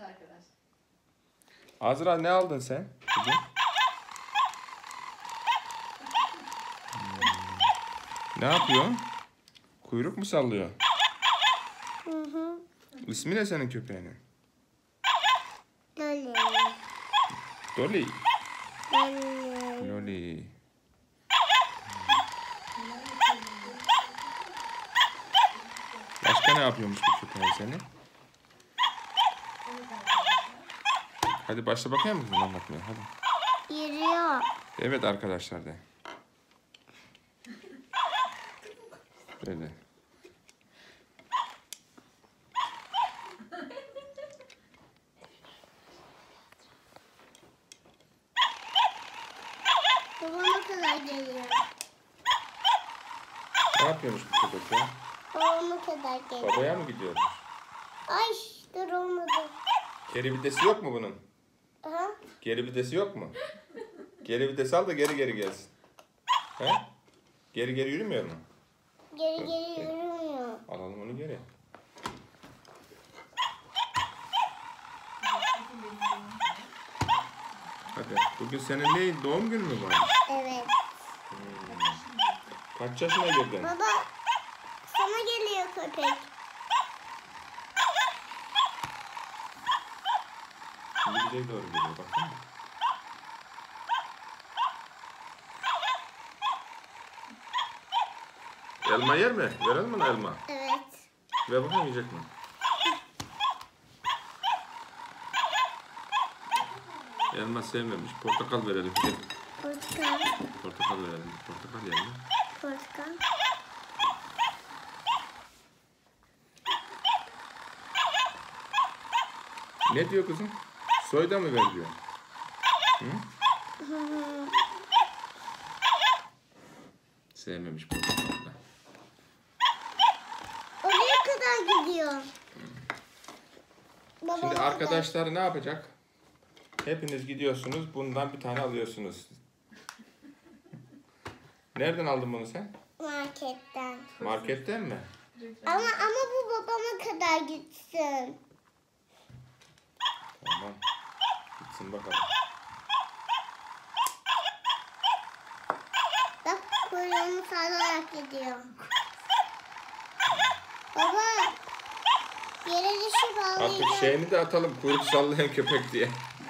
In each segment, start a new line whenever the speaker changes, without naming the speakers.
arkadaşlar.
Azra ne aldın sen bugün? Ne yapıyor? Kuyruk mu sallıyor?
Hı.
İsmi ne senin köpeğinin?
Loli.
Dolly.
Loli.
Loli. Başka ne yapıyormuş bu köpeğin senin? Hadi başla bakayım mısın anlatmaya? Hadi.
Yürüyor.
Evet arkadaşlar de. Böyle.
Babama kadar geliyor.
Ne yapıyormuş bu köpek ya?
Babama kadar geliyor.
Babaya mı gidiyormuş?
Ay dur olmadı.
Geri vitesi yok mu bunun?
Aha.
Geri vitesi yok mu? Geri vites al da geri geri gelsin. He? Geri geri yürümüyor mu?
Geri geri yürümüyor.
Alalım onu geri. Hadi. Bugün senin ne? Doğum günü mü var?
Evet.
Kaç yaşına girdin?
Baba sana geliyor köpek.
Şimdi bize doğru geliyor. Baksana. Elma yer mi? Verelim mi ona elma?
Evet.
Ver bakalım yiyecek mi? Elma sevmemiş. Portakal verelim. Gel.
Portakal.
Portakal verelim. Portakal yer mi?
Portakal.
Ne diyor kızım? Soyda mı ver diyor? Hı?
Hı.
Sevmemiş portakalı da.
Oraya kadar gidiyor. Babama
Şimdi
kadar.
arkadaşlar ne yapacak? Hepiniz gidiyorsunuz. Bundan bir tane alıyorsunuz. Nereden aldın bunu sen?
Marketten.
Marketten mi?
Ama bu babama kadar gitsin.
Tamam. Gitsin bakalım.
Bak kuyruğunu sallayarak gidiyor. Baba yere düşüp ağlayacak.
Artık şeyini de atalım. Kuyruk sallayan köpek diye.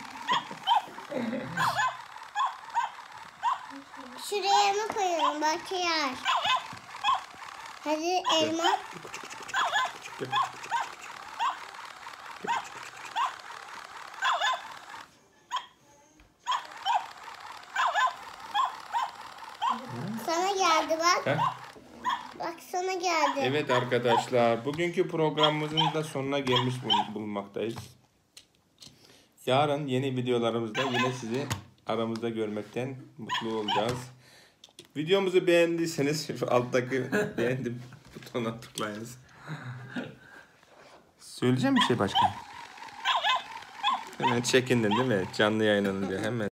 Şuraya elma koyalım bak yer. Hadi elma. Sana geldi bak.
Heh.
Bak sana geldi.
Evet arkadaşlar. Bugünkü programımızın da sonuna gelmiş bulunmaktayız. Yarın yeni videolarımızda yine sizi aramızda görmekten mutlu olacağız. Videomuzu beğendiyseniz şu alttaki beğendim butonuna tıklayınız. Söyleyeceğim bir şey başka? Hemen çekindin değil mi? Canlı yayınlanınca hemen.